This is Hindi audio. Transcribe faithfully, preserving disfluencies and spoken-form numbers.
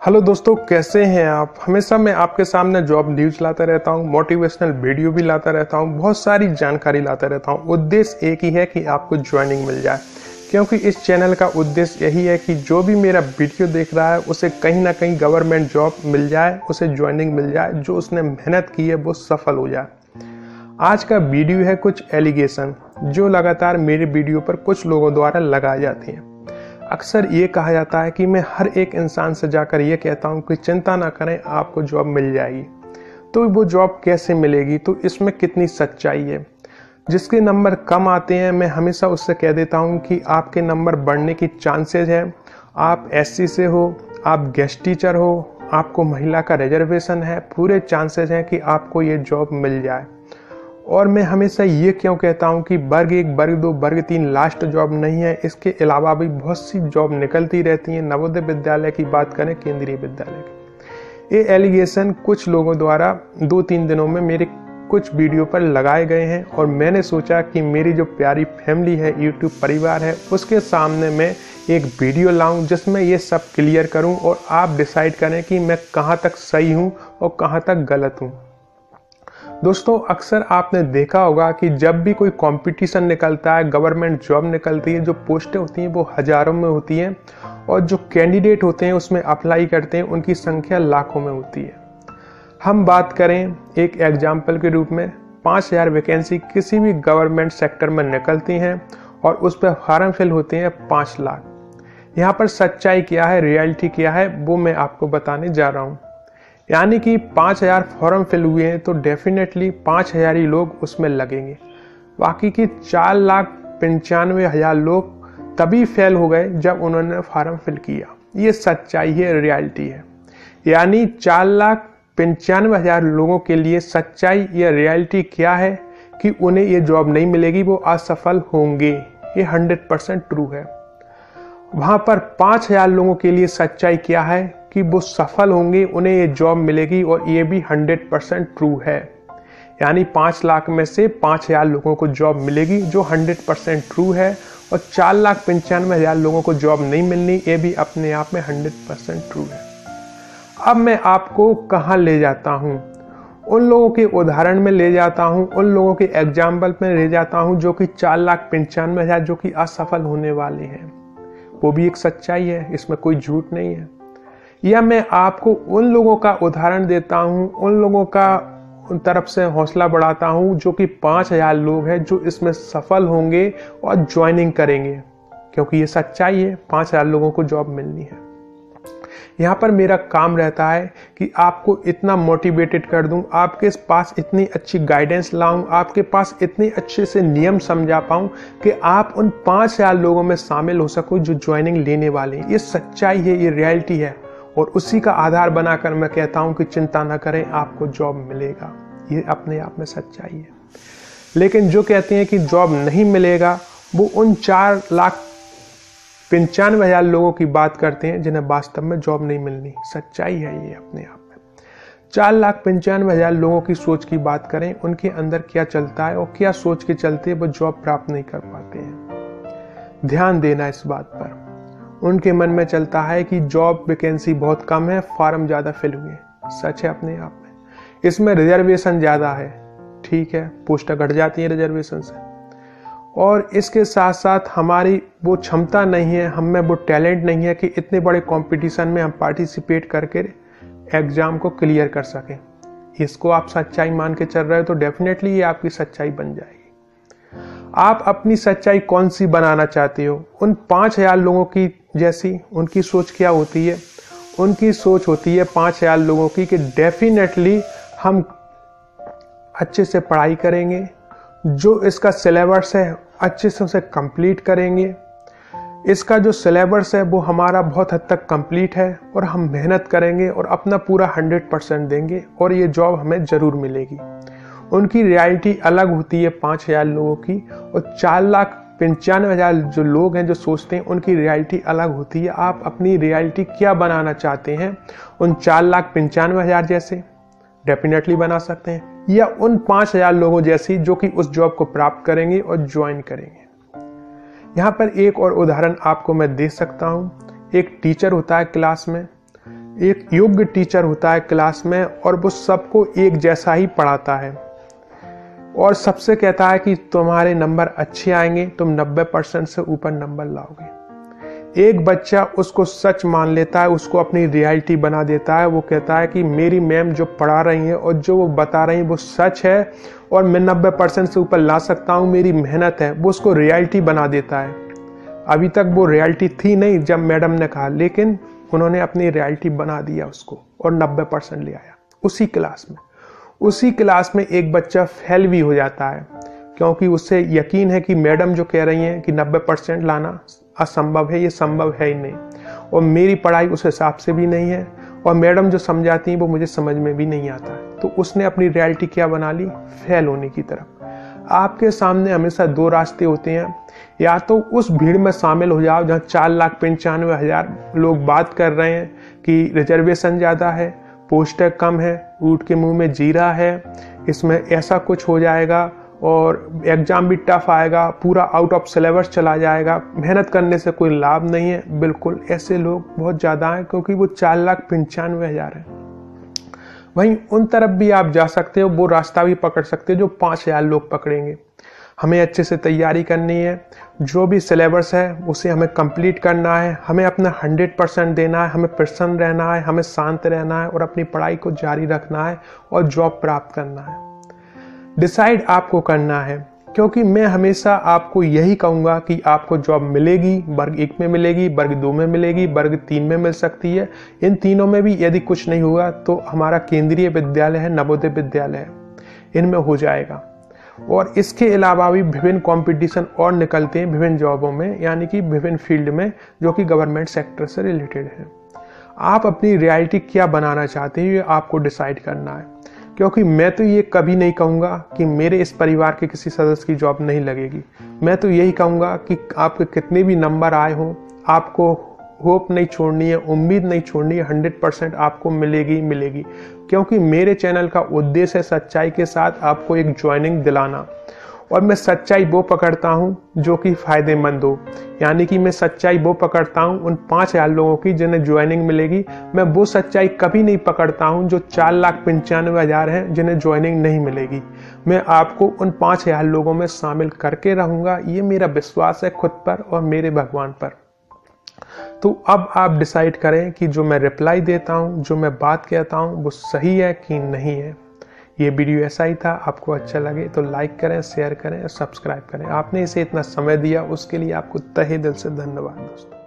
हेलो दोस्तों, कैसे हैं आप। हमेशा मैं आपके सामने जॉब न्यूज लाता रहता हूं, मोटिवेशनल वीडियो भी लाता रहता हूं, बहुत सारी जानकारी लाता रहता हूं। उद्देश्य एक ही है कि आपको ज्वाइनिंग मिल जाए, क्योंकि इस चैनल का उद्देश्य यही है कि जो भी मेरा वीडियो देख रहा है उसे कहीं ना कहीं गवर्नमेंट जॉब मिल जाए, उसे ज्वाइनिंग मिल जाए, जो उसने मेहनत की है वो सफल हो जाए। आज का वीडियो है कुछ एलिगेशन जो लगातार मेरे वीडियो पर कुछ लोगों द्वारा लगाए जाते हैं। अक्सर ये कहा जाता है कि मैं हर एक इंसान से जाकर ये कहता हूँ कि चिंता ना करें, आपको जॉब मिल जाएगी। तो वो जॉब कैसे मिलेगी, तो इसमें कितनी सच्चाई है। जिसके नंबर कम आते हैं मैं हमेशा उससे कह देता हूँ कि आपके नंबर बढ़ने की चांसेस है। आप एससी से हो, आप गेस्ट टीचर हो, आपको महिला का रिजर्वेशन है, पूरे चांसेस हैं कि आपको ये जॉब मिल जाए। और मैं हमेशा ये क्यों कहता हूँ कि वर्ग एक, वर्ग दो, वर्ग तीन लास्ट जॉब नहीं है। इसके अलावा भी बहुत सी जॉब निकलती रहती हैं। नवोदय विद्यालय की बात करें, केंद्रीय विद्यालय की, ये एलिगेशन कुछ लोगों द्वारा दो तीन दिनों में मेरे कुछ वीडियो पर लगाए गए हैं। और मैंने सोचा कि मेरी जो प्यारी फैमिली है, यूट्यूब परिवार है, उसके सामने मैं एक वीडियो लाऊं जिसमें ये सब क्लियर करूं और आप डिसाइड करें कि मैं कहाँ तक सही हूँ और कहाँ तक गलत हूँ। दोस्तों, अक्सर आपने देखा होगा कि जब भी कोई कंपटीशन निकलता है, गवर्नमेंट जॉब निकलती है, जो पोस्टें होती हैं वो हजारों में होती हैं और जो कैंडिडेट होते हैं उसमें अप्लाई करते हैं उनकी संख्या लाखों में होती है। हम बात करें एक एग्जाम्पल के रूप में, पाँच हजार वैकेंसी किसी भी गवर्नमेंट सेक्टर में निकलती हैं और उस पर फॉर्म फिल होते हैं पाँच लाख। यहाँ पर सच्चाई क्या है, रियलिटी क्या है, वो मैं आपको बताने जा रहा हूँ। यानी कि पाँच हजार फॉर्म फिल हुए हैं तो डेफिनेटली पाँच हजार ही लोग उसमें लगेंगे। बाकी की चार लाख पंचानवे हजार लोग तभी फेल हो गए जब उन्होंने फॉर्म फिल किया। ये सच्चाई है, रियलिटी है। यानी चार लाख पंचानवे हजार लोगों के लिए सच्चाई या रियलिटी क्या है कि उन्हें ये जॉब नहीं मिलेगी, वो असफल होंगे। ये हंड्रेड परसेंट ट्रू है। वहां पर पाँच हजार लोगों के लिए सच्चाई क्या है कि वो सफल होंगे, उन्हें ये जॉब मिलेगी, और ये भी हंड्रेड परसेंट ट्रू है। यानी पाँच लाख में से पाँच हजार लोगों को जॉब मिलेगी, जो हंड्रेड परसेंट ट्रू है, और चार लाख पंचानवे हजार लोगों को जॉब नहीं मिलनी, ये भी अपने आप में हंड्रेड परसेंट ट्रू है। अब मैं आपको कहाँ ले जाता हूँ, उन लोगों के उदाहरण में ले जाता हूँ, उन लोगों के एग्जाम्पल में ले जाता हूँ जो कि चार लाख पंचानवे हजार जो कि असफल होने वाले हैं। वो भी एक सच्चाई है, इसमें कोई झूठ नहीं है। या मैं आपको उन लोगों का उदाहरण देता हूं, उन लोगों का उन तरफ से हौसला बढ़ाता हूं जो कि पाँच हजार लोग हैं जो इसमें सफल होंगे और ज्वाइनिंग करेंगे, क्योंकि ये सच्चाई है, पाँच हजार लोगों को जॉब मिलनी है। यहाँ पर मेरा काम रहता है कि आपको इतना मोटिवेटेड कर दूं, आपके पास इतनी अच्छी गाइडेंस लाऊं, आपके पास इतने अच्छे से नियम समझा पाऊं कि आप उन पाँच हजार लोगों में शामिल हो सको जो ज्वाइनिंग लेने वाले हैं। ये सच्चाई है, ये रियलिटी है, और उसी का आधार बनाकर मैं कहता हूं कि चिंता ना करें, आपको जॉब मिलेगा। ये अपने आप में सच्चाई है। लेकिन जो कहते हैं कि जॉब नहीं मिलेगा, वो उन चार लाख पंचानवे हजार लोगों की बात करते हैं जिन्हें वास्तव में जॉब नहीं मिलनी। सच्चाई है ये अपने आप में। चार लाख पंचानवे हजार लोगों की सोच की बात करें, उनके अंदर क्या चलता है और क्या सोच के चलते वो जॉब प्राप्त नहीं कर पाते हैं। ध्यान देना इस बात पर। उनके मन में चलता है कि जॉब वैकेंसी बहुत कम है, फॉर्म ज्यादा फिल हुए। सच है अपने आप में। इसमें रिजर्वेशन ज्यादा है, ठीक है, पोस्टें घट जाती हैं रिजर्वेशन से, और इसके साथ साथ हमारी वो क्षमता नहीं है, हम में वो टैलेंट नहीं है कि इतने बड़े कंपटीशन में हम पार्टिसिपेट करके एग्जाम को क्लियर कर सकें। इसको आप सच्चाई मान के चल रहे हो तो डेफिनेटली ये आपकी सच्चाई बन जाएगी। आप अपनी सच्चाई कौन सी बनाना चाहते हो? उन पाँच हजार लोगों की जैसी उनकी सोच क्या होती है? उनकी सोच होती है पाँच हजार लोगों की कि डेफिनेटली हम अच्छे से पढ़ाई करेंगे, जो इसका सिलेबस है अच्छे से उसे कंप्लीट करेंगे, इसका जो सिलेबस है वो हमारा बहुत हद तक कंप्लीट है, और हम मेहनत करेंगे और अपना पूरा हंड्रेड परसेंट देंगे और ये जॉब हमें ज़रूर मिलेगी। उनकी रियलिटी अलग होती है पाँच हजार लोगों की, और चार लाख पंचानवे हजार जो लोग हैं जो सोचते हैं उनकी रियलिटी अलग होती है। आप अपनी रियलिटी क्या बनाना चाहते हैं? उन चार लाख पंचानवे हजार जैसे डेफिनेटली बना सकते हैं, या उन पाँच हजार लोगों जैसी जो कि उस जॉब को प्राप्त करेंगे और ज्वाइन करेंगे। यहाँ पर एक और उदाहरण आपको मैं दे सकता हूँ। एक टीचर होता है क्लास में, एक योग्य टीचर होता है क्लास में और वो सबको एक जैसा ही पढ़ाता है और सबसे कहता है कि तुम्हारे नंबर अच्छे आएंगे, तुम नब्बे परसेंट से ऊपर नंबर लाओगे। एक बच्चा उसको सच मान लेता है, उसको अपनी रियलिटी बना देता है। वो कहता है कि मेरी मैम जो पढ़ा रही हैं और जो वो बता रही हैं वो सच है और मैं नब्बे परसेंट से ऊपर ला सकता हूँ, मेरी मेहनत है। वो उसको रियलिटी बना देता है। अभी तक वो रियलिटी थी नहीं जब मैडम ने कहा, लेकिन उन्होंने अपनी रियलिटी बना दिया उसको और नब्बे परसेंट ले आया उसी क्लास में। उसी क्लास में एक बच्चा फेल भी हो जाता है क्योंकि उससे यकीन है कि मैडम जो कह रही हैं कि नब्बे परसेंट लाना असंभव है, ये संभव है ही नहीं और मेरी पढ़ाई उस हिसाब से भी नहीं है और मैडम जो समझाती हैं वो मुझे समझ में भी नहीं आता है। तो उसने अपनी रियलिटी क्या बना ली? फेल होने की तरफ। आपके सामने हमेशा दो रास्ते होते हैं, या तो उस भीड़ में शामिल हो जाओ जहाँ चार लाख पंचानवे हजार लोग बात कर रहे हैं कि रिजर्वेशन ज़्यादा है, पोस्टर कम है, ऊँट के मुंह में जीरा है, इसमें ऐसा कुछ हो जाएगा और एग्जाम भी टफ आएगा, पूरा आउट ऑफ सिलेबस चला जाएगा, मेहनत करने से कोई लाभ नहीं है। बिल्कुल ऐसे लोग बहुत ज़्यादा हैं क्योंकि वो चार लाख पंचानवे हज़ार है। वहीं उन तरफ भी आप जा सकते हो, वो रास्ता भी पकड़ सकते हो जो पाँच हज़ार लोग पकड़ेंगे। हमें अच्छे से तैयारी करनी है, जो भी सिलेबस है उसे हमें कंप्लीट करना है, हमें अपना हंड्रेड परसेंट देना है, हमें प्रसन्न रहना है, हमें शांत रहना है और अपनी पढ़ाई को जारी रखना है और जॉब प्राप्त करना है। डिसाइड आपको करना है, क्योंकि मैं हमेशा आपको यही कहूँगा कि आपको जॉब मिलेगी, वर्ग एक में मिलेगी, वर्ग दो में मिलेगी, वर्ग तीन में मिल सकती है। इन तीनों में भी यदि कुछ नहीं हुआ तो हमारा केंद्रीय विद्यालय है, नवोदय विद्यालय है, इनमें हो जाएगा। और इसके अलावा भी विभिन्न कंपटीशन और निकलते हैं विभिन्न जॉबों में, यानी कि विभिन्न फील्ड में जो कि गवर्नमेंट सेक्टर से रिलेटेड है। आप अपनी रियलिटी क्या बनाना चाहते हैं ये आपको डिसाइड करना है, क्योंकि मैं तो ये कभी नहीं कहूँगा कि मेरे इस परिवार के किसी सदस्य की जॉब नहीं लगेगी। मैं तो यही कहूँगा कि आपके कितने भी नंबर आए हों, आपको होप नहीं छोड़नी है, उम्मीद नहीं छोड़नी है, हंड्रेड परसेंट आपको मिलेगी मिलेगी क्योंकि मेरे चैनल का उद्देश्य है सच्चाई के साथ आपको एक ज्वाइनिंग दिलाना। और मैं सच्चाई वो पकड़ता हूँ जो कि फ़ायदेमंद हो, यानी कि मैं सच्चाई वो पकड़ता हूँ उन पाँच हज़ार लोगों की जिन्हें ज्वाइनिंग मिलेगी। मैं वो सच्चाई कभी नहीं पकड़ता हूँ जो चार लाख पंचानवे हज़ार हैं जिन्हें ज्वाइनिंग नहीं मिलेगी। मैं आपको उन पाँच हज़ार लोगों में शामिल करके रहूँगा, ये मेरा विश्वास है खुद पर और मेरे भगवान पर। तो अब आप डिसाइड करें कि जो मैं रिप्लाई देता हूँ, जो मैं बात कहता हूँ वो सही है कि नहीं है। ये वीडियो ऐसा ही था, आपको अच्छा लगे तो लाइक करें, शेयर करें और सब्सक्राइब करें। आपने इसे इतना समय दिया उसके लिए आपको तहे दिल से धन्यवाद दोस्तों।